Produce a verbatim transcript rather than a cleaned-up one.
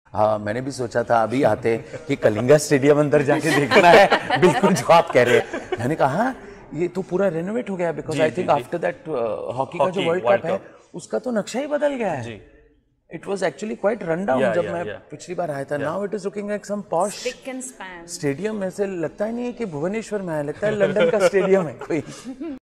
हाँ, मैंने भी सोचा था अभी आते कि कलिंगा स्टेडियम अंदर जाके देखना है, बिल्कुल जो आप कह रहे हैं। मैंने कहा हाँ, ये तो पूरा रेनोवेट हो गया because I think after that hockey का जो वर्ल्ड कप है उसका तो नक्शा ही बदल गया है। It was actually quite run down जब मैं पिछली बार आया था। Now it is looking like some posh stadium. ऐसे लगता ही नहीं है कि भुवनेश्वर में है, लगता है लंदन का स्टेडियम है कोई।